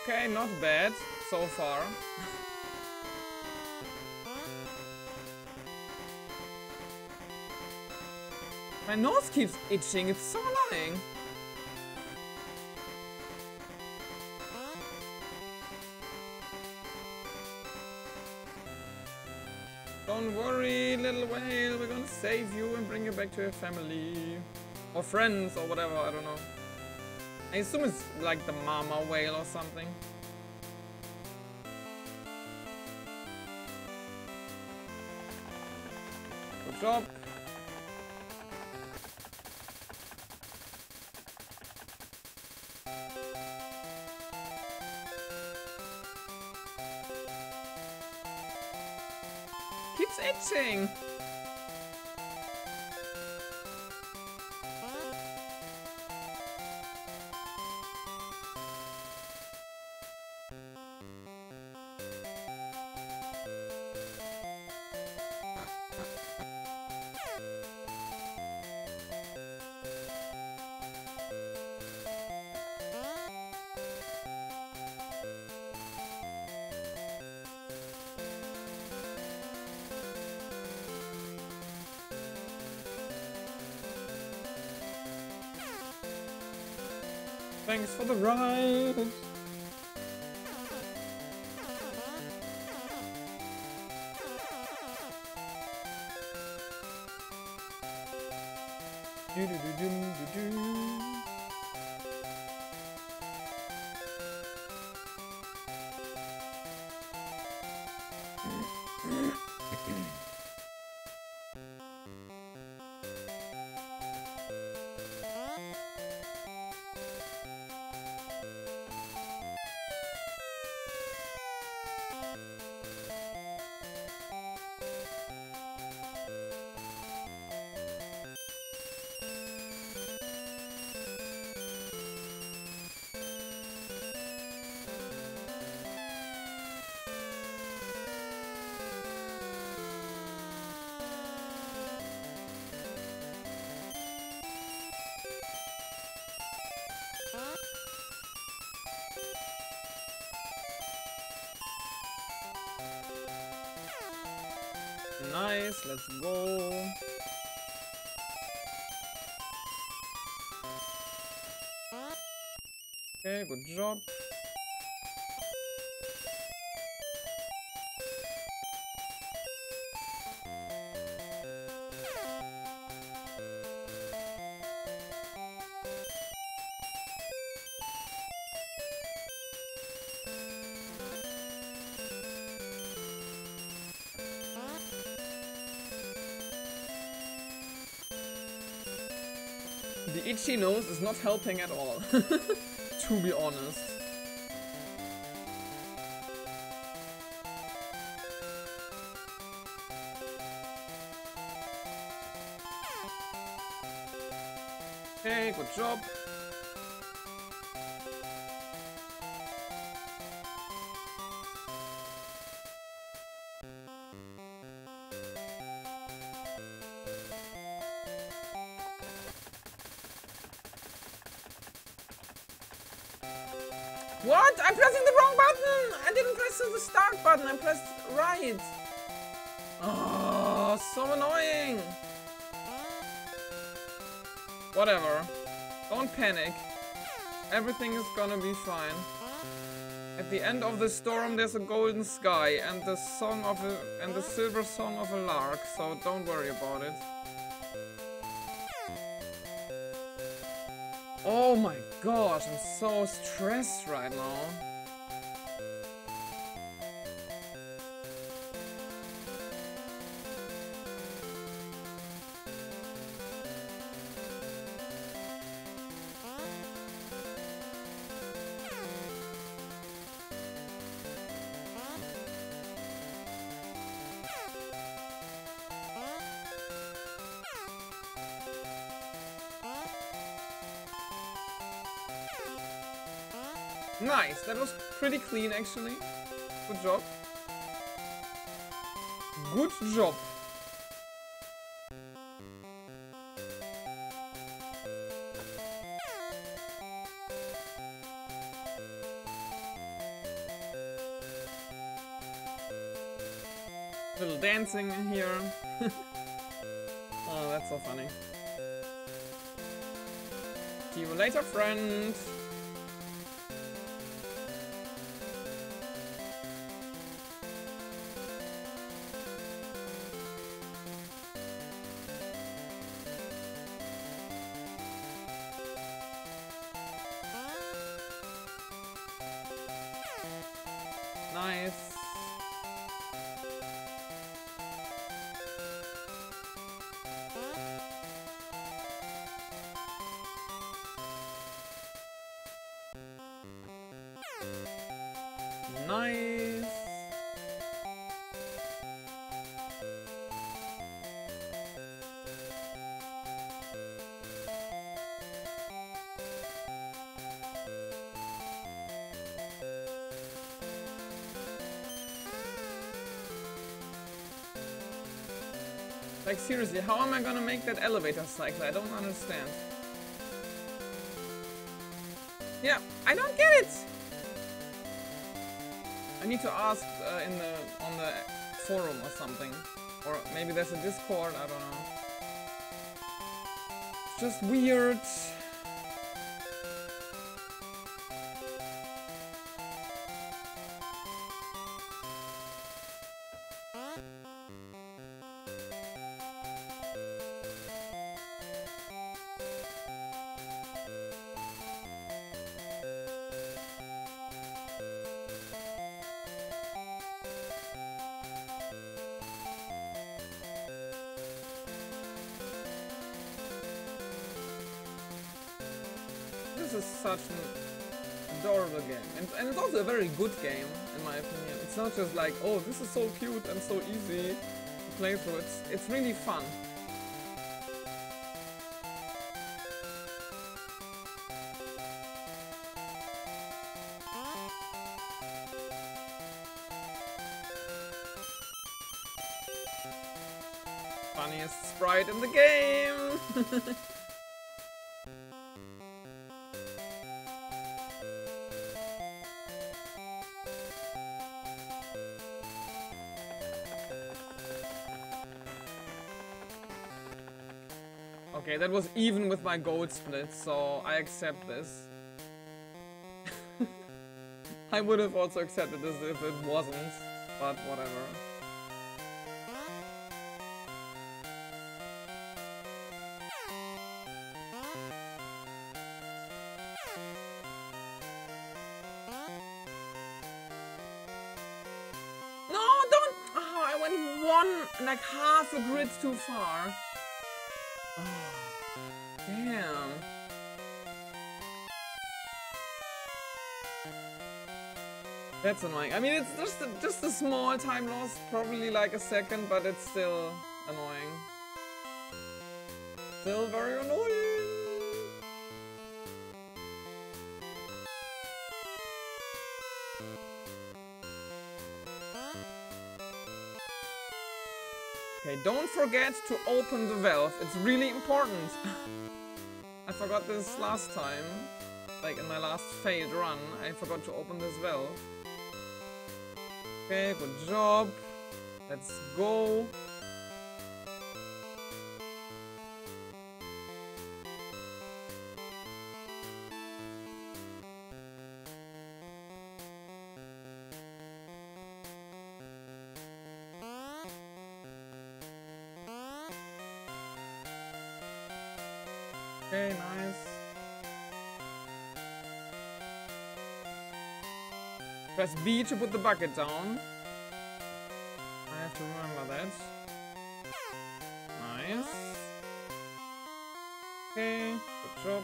Okay, not bad so far. My nose keeps itching, it's so annoying. Don't worry, little whale, we're gonna save you and bring you back to your family. Or friends, or whatever, I don't know. I assume it's like the mama whale or something. Good job. Keeps itching. Thanks for the ride. Nice, let's go. Okay, good job. The itchy nose is not helping at all, to be honest. Okay, good job. What? I'm pressing the wrong button! I didn't press the start button, I pressed right. Oh, so annoying. Whatever. Don't panic. Everything is gonna be fine. At the end of the storm there's a golden sky and the silver song of a lark, so don't worry about it. Oh my gosh, I'm so stressed right now. Nice, that was pretty clean actually. Good job. Good job. Little dancing in here. Oh, that's so funny. See you later, friend. Nice. Nice. Like seriously, how am I gonna make that elevator cycle? I don't understand. Yeah, I don't get it. I need to ask on the forum or something, or maybe there's a Discord. I don't know. It's just weird. This is such an adorable game, and it's also a very good game in my opinion. It's not just like, oh, this is so cute and so easy to play through. It's really fun. Funniest sprite in the game. Okay, that was even with my gold split, so I accept this. I would have also accepted this if it wasn't, but whatever. No, don't! Oh, I went like half a grid too far. Oh, damn. That's annoying. I mean, it's just a small time loss, probably like a second, but it's still annoying. Still very annoying. Okay, don't forget to open the valve. It's really important. I forgot this last time. Like in my last failed run, I forgot to open this valve. Okay, good job. Let's go. Okay, nice. Press B to put the bucket down. I have to remember that. Nice. Okay, good job.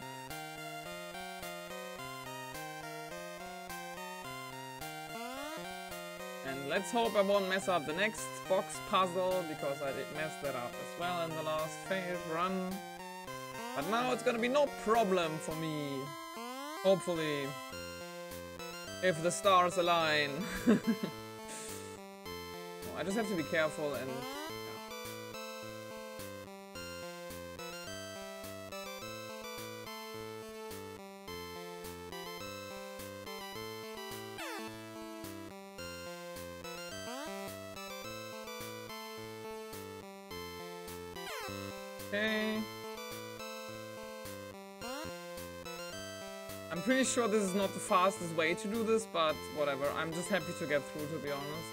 And let's hope I won't mess up the next box puzzle, because I did mess that up as well in the last failed run. But now it's gonna be no problem for me. Hopefully. If the stars align. Oh, I just have to be careful and... Okay. I'm pretty sure this is not the fastest way to do this, but whatever. I'm just happy to get through, to be honest.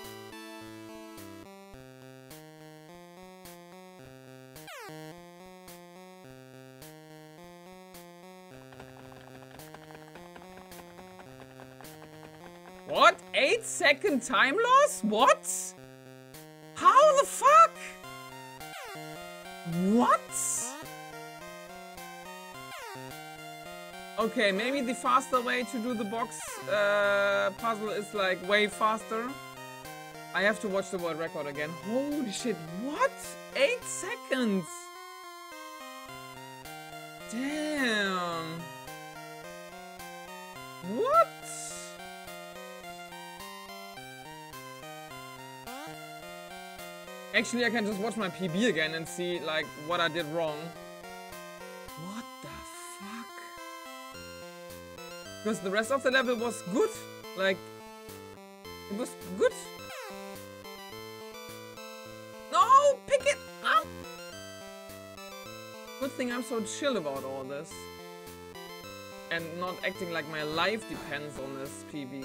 What? 8-second time loss? What? How the fuck? What? Okay, maybe the faster way to do the box puzzle is like way faster. I have to watch the world record again. Holy shit, what? 8 seconds? Damn. What? Actually, I can just watch my PB again and see like what I did wrong. What the fuck? Because the rest of the level was good. Like, it was good. No, pick it up! Good thing I'm so chill about all this. And not acting like my life depends on this PB.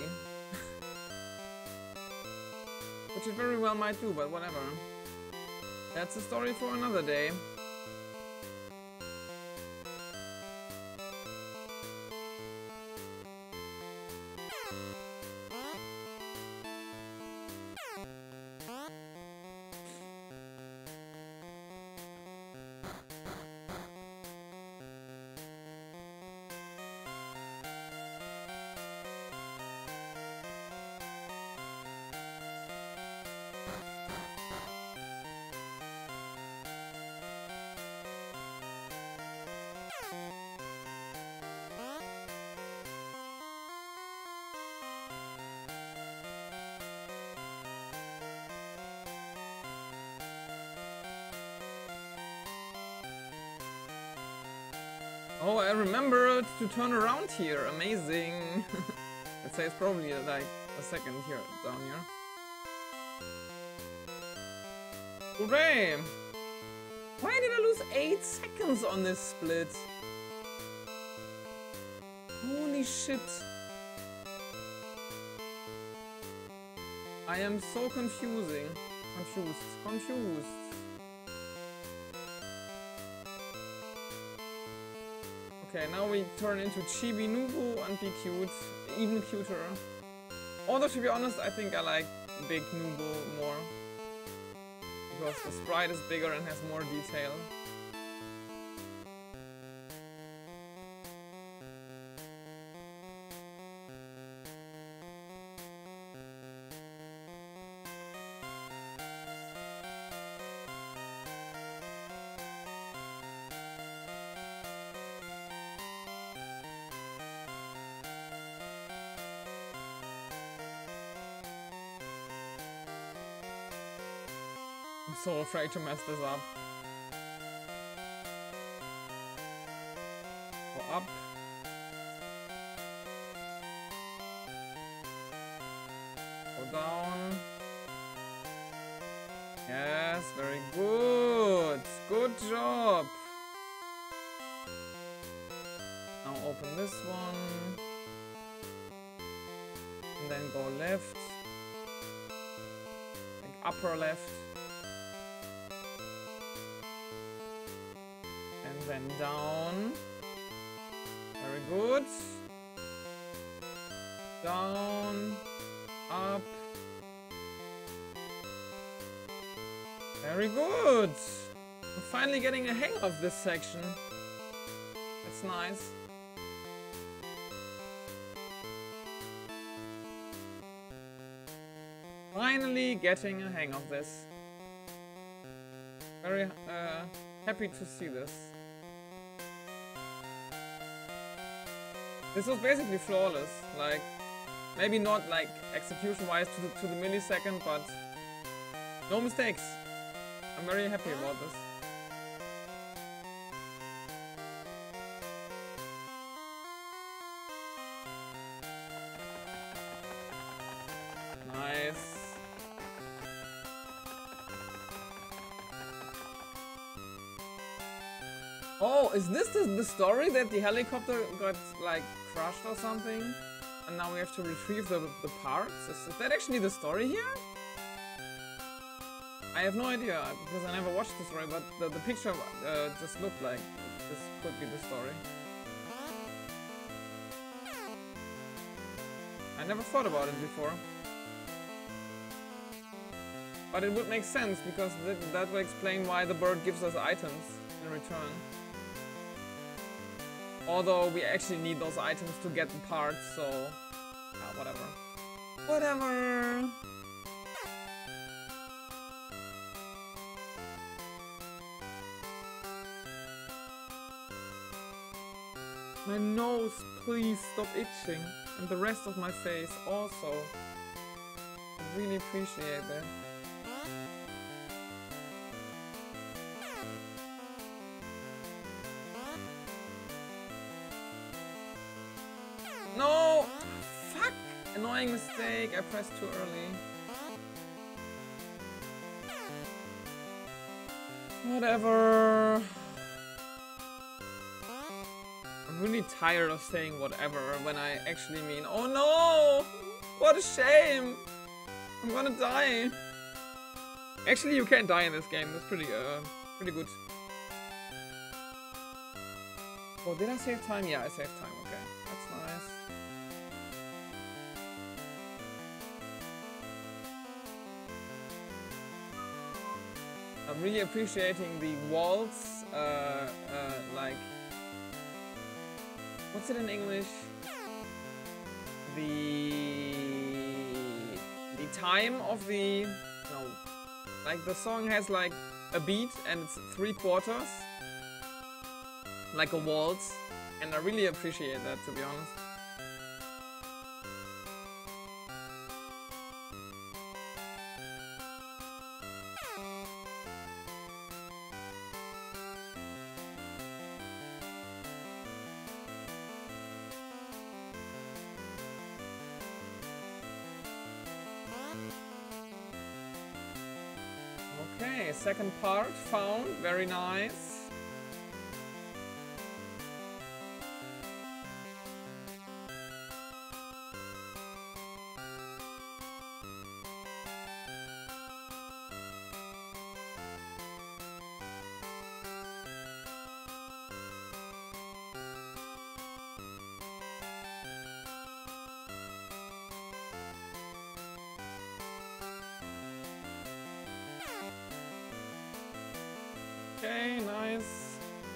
Which it very well might do, but whatever. That's a story for another day. Oh, I remembered to turn around here. Amazing. I'd say it's probably like a second here, down here. Hooray! Why did I lose 8 seconds on this split? Holy shit. I am so confused. Okay, now we turn into Chibi Noobow and be cute, even cuter. Although to be honest, I think I like big Noobow more. Because the sprite is bigger and has more detail. I'm so afraid to mess this up. Go up. Go down. Yes, very good. Good job. Now open this one. And then go left. Like upper left. And then down. Very good. Down. Up. Very good. I'm finally getting a hang of this section. That's nice. Finally getting a hang of this. Very happy to see this. This was basically flawless. Like, maybe not like execution-wise to the millisecond, but no mistakes. I'm very happy about this. Nice. Oh, is this the story that the helicopter got like crushed or something? And now we have to retrieve the parts? Is that actually the story here? I have no idea because I never watched the story, but the picture just looked like this could be the story. I never thought about it before. But it would make sense because that would explain why the bird gives us items in return. Although we actually need those items to get the parts, so yeah, whatever. Whatever. My nose, please stop itching. And the rest of my face also. I really appreciate that. No! Fuck! Annoying mistake, I pressed too early. Whatever. I'm really tired of saying whatever when I actually mean, oh no! What a shame! I'm gonna die. Actually, you can't die in this game. That's pretty good. Oh, did I save time? Yeah, I saved time. Okay, that's nice. I'm really appreciating the waltz, like, what's it in English? The time of the, no, like the song has like a beat and it's 3/4, like a waltz, and I really appreciate that, to be honest. Okay, second part found, very nice. Okay, nice.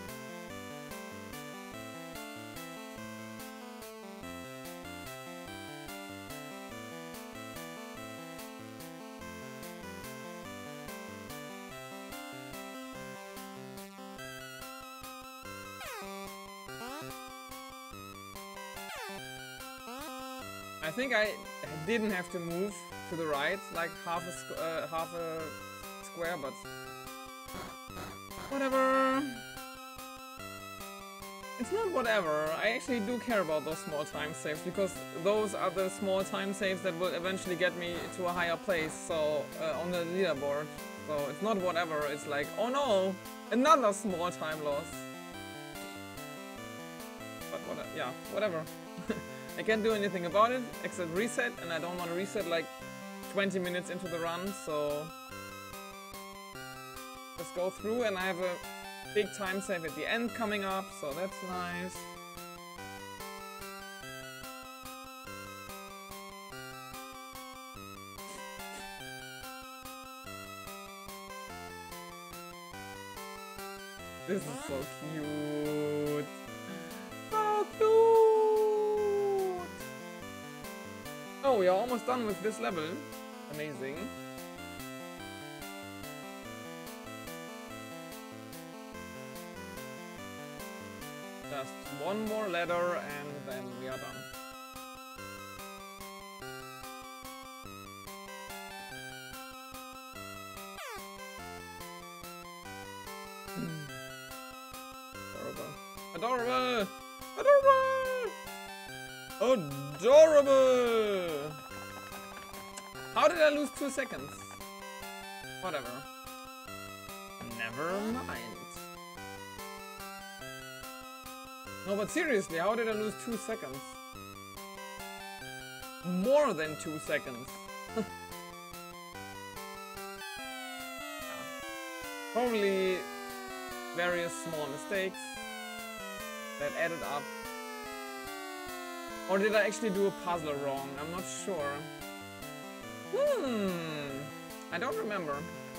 I think I didn't have to move to the right, like half a square, but whatever. It's not whatever. I actually do care about those small time saves because those are the small time saves that will eventually get me to a higher place. So on the leaderboard. So it's not whatever. It's like, oh no, another small time loss. But yeah, whatever. I can't do anything about it except reset, and I don't want to reset like 20 minutes into the run, so let's go through, and I have a big time save at the end coming up, so that's nice. This is so cute. So cute. Oh, we are almost done with this level. Amazing. Just one more ladder and then we are done. Adorable! Adorable! Adorable! How did I lose 2 seconds? Whatever. Never mind. No, but seriously, how did I lose 2 seconds? More than 2 seconds. Probably various small mistakes that added up. Or did I actually do a puzzle wrong? I'm not sure. I don't remember.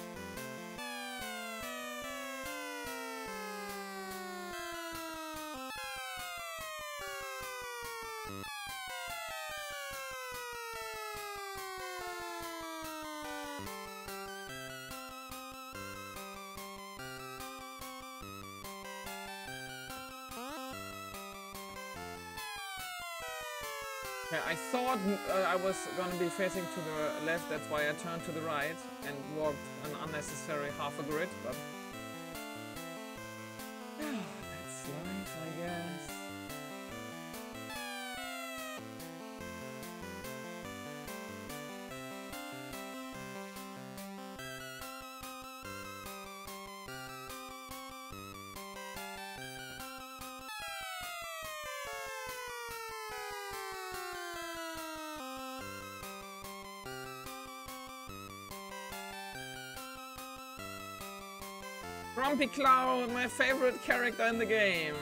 Yeah, I thought I was gonna be facing to the left, that's why I turned to the right and walked an unnecessary half a grid, but that's life, I guess. Grumpy Cloud, my favorite character in the game.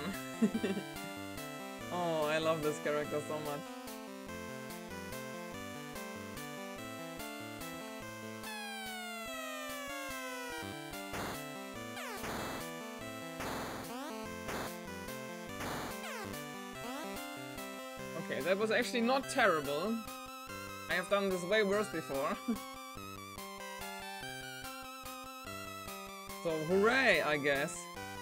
Oh, I love this character so much. Okay, that was actually not terrible. I have done this way worse before. So, hooray, I guess.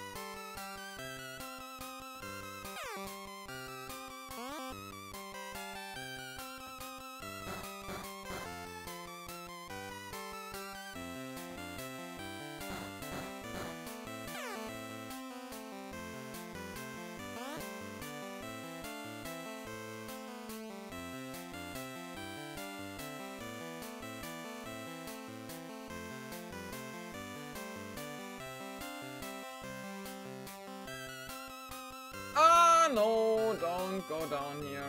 No, don't go down here.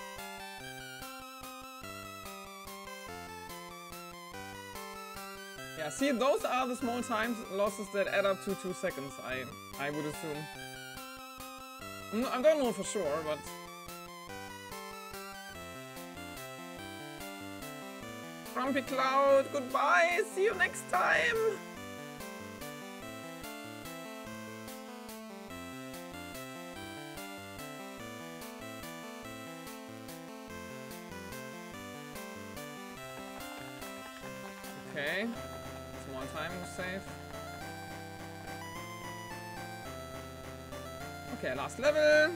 Yeah, see, those are the small time losses that add up to 2 seconds, I would assume. I don't know for sure, but... Grumpy Cloud, goodbye, see you next time! Okay, small time save. Okay, last level.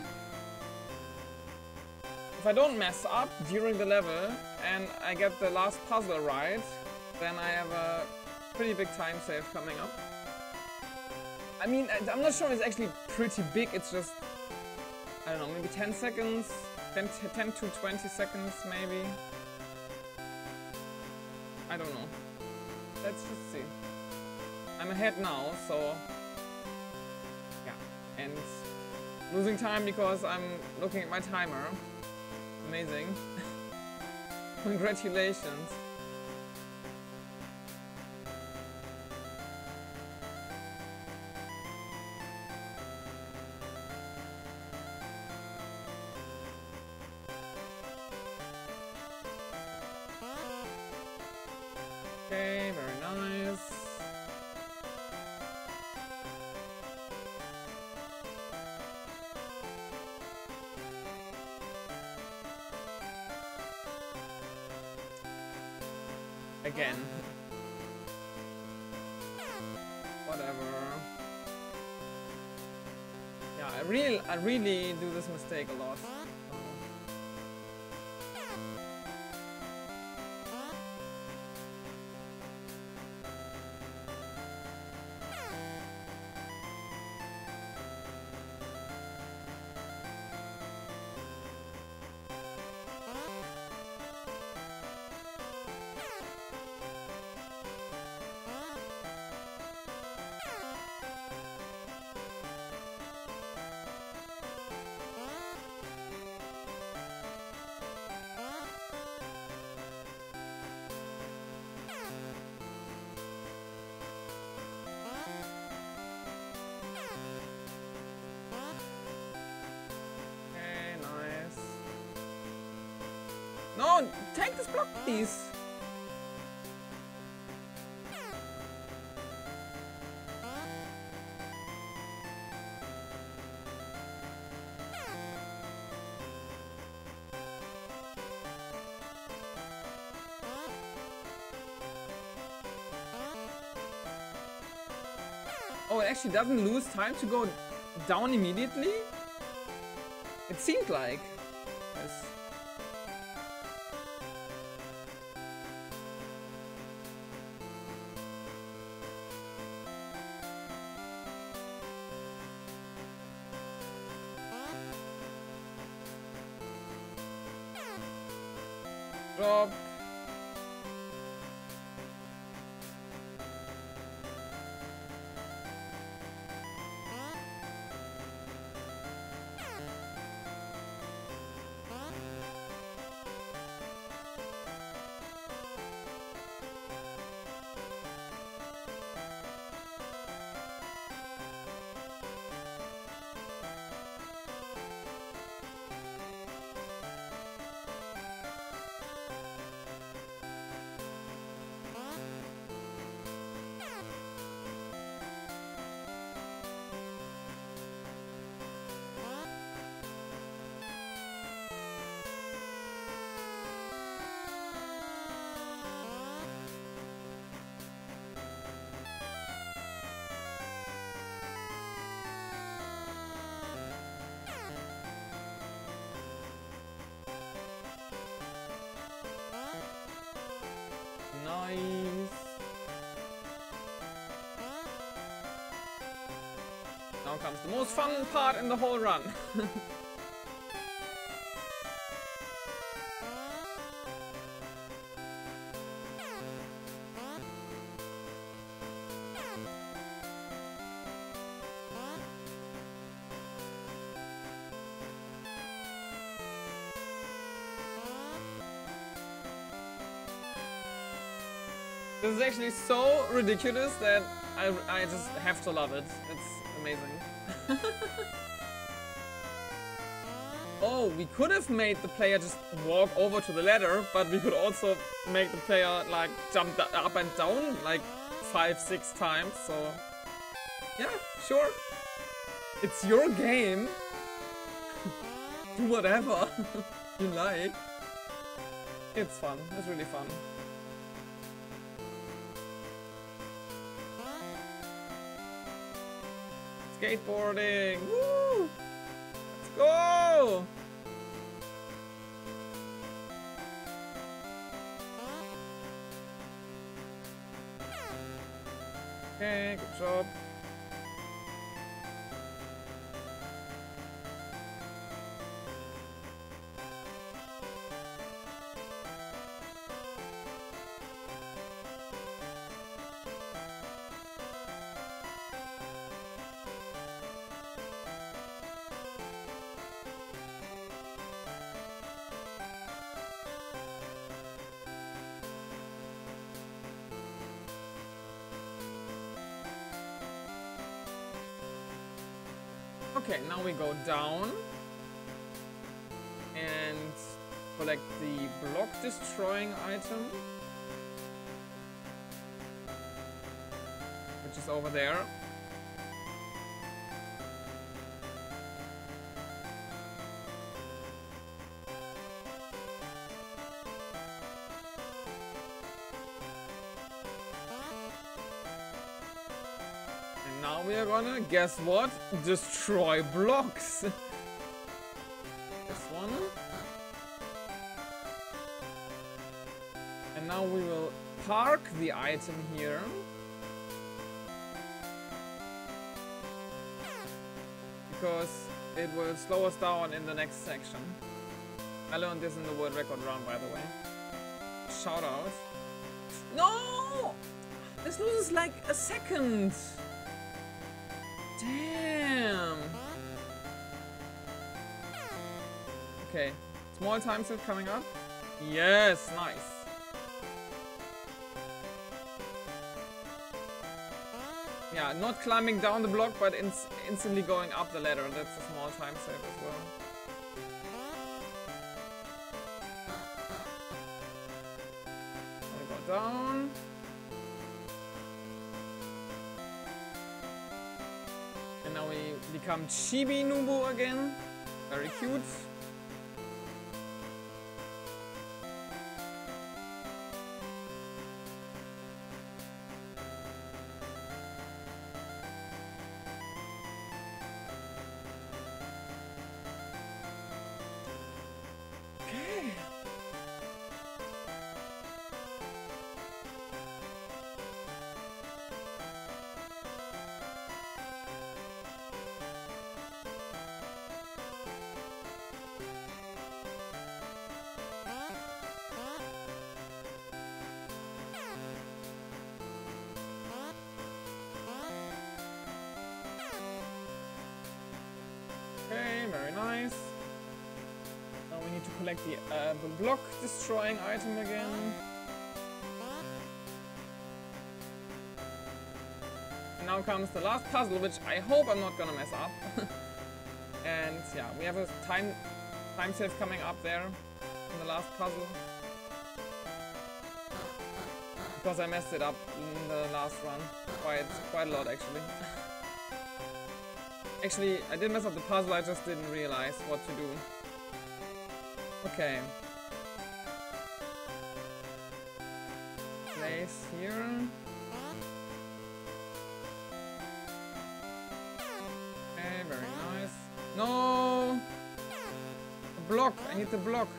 If I don't mess up during the level and I get the last puzzle right, then I have a pretty big time save coming up. I mean, I'm not sure it's actually pretty big, it's just, I don't know, maybe 10 seconds, 10 to 20 seconds maybe. I don't know. Let's just see. I'm ahead now, so yeah, and losing time because I'm looking at my timer. Amazing. Congratulations. Okay, very nice. Again. Whatever. Yeah, I really do this mistake a lot. No, take this block, please. Oh, it actually doesn't lose time to go down immediately? It seemed like. Yes. Drop. Nice. Now comes the most fun part in the whole run. This is actually so ridiculous that I just have to love it. It's amazing. Oh, we could have made the player just walk over to the ladder, but we could also make the player like jump up and down like 5-6 times, so yeah, sure. It's your game. Do whatever you like. It's fun. It's really fun. Skateboarding! Woo! Let's go! Okay, good job. Okay, now we go down and collect the block destroying item, which is over there. Now we are gonna, guess what? Destroy blocks. This one. And now we will park the item here. Because it will slow us down in the next section. I learned this in the world record run, by the way. Shout out. No! This loses like a second. Damn. Okay, small time set coming up. Yes, nice. Yeah, not climbing down the block, but instantly going up the ladder. That's a small time save as well. down. And now we become Chibi Noobow again. Very cute. Okay, very nice. Now we need to collect the block destroying item again. And now comes the last puzzle, which I hope I'm not gonna mess up. And yeah, we have a time save coming up there in the last puzzle. Because I messed it up in the last run. Quite a lot actually. Actually, I didn't mess up the puzzle, I just didn't realize what to do. Okay. Place here. Okay, very nice. No! The block! I need the block.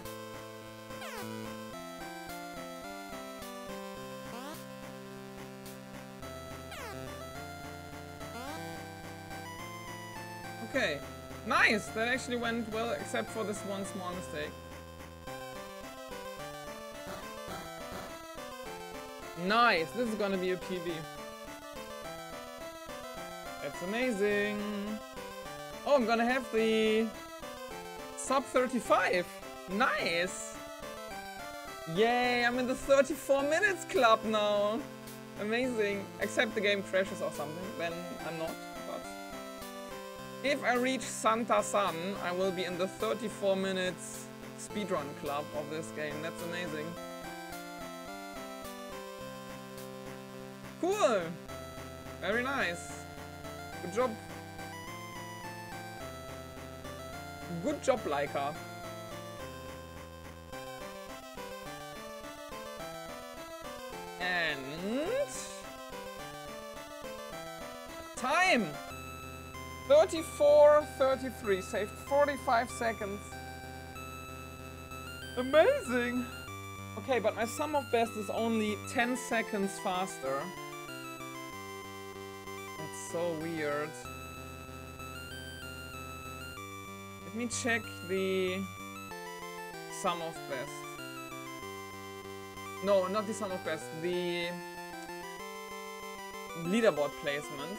Okay, nice! That actually went well, except for this one small mistake. Nice! This is gonna be a PB. That's amazing! Oh, I'm gonna have the sub 35! Nice! Yay! I'm in the 34 minutes club now! Amazing! Except the game crashes or something, then I'm not. If I reach Santa San, I will be in the 34 minutes speedrun club of this game. That's amazing. Cool! Very nice. Good job. Good job, Laika. And... time! 34:33, saved 45 seconds. Amazing! Okay, but my sum of best is only 10 seconds faster. That's so weird. Let me check the sum of best. No, not the sum of best, the leaderboard placement.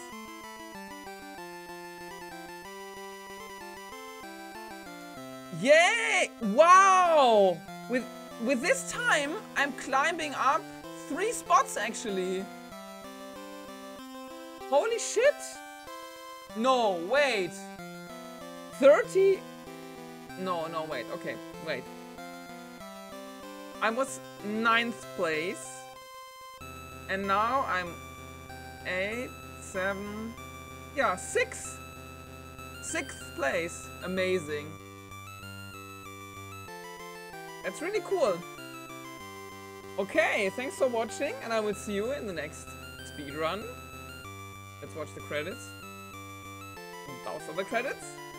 Yay! Wow! With this time, I'm climbing up 3 spots actually. Holy shit! No, wait. 30? No, wait. Okay, wait. I was 9th place. And now I'm 8, 7... Yeah, 6. 6th place. Amazing. That's really cool. Okay, thanks for watching, and I will see you in the next speedrun. Let's watch the credits. Those are the credits.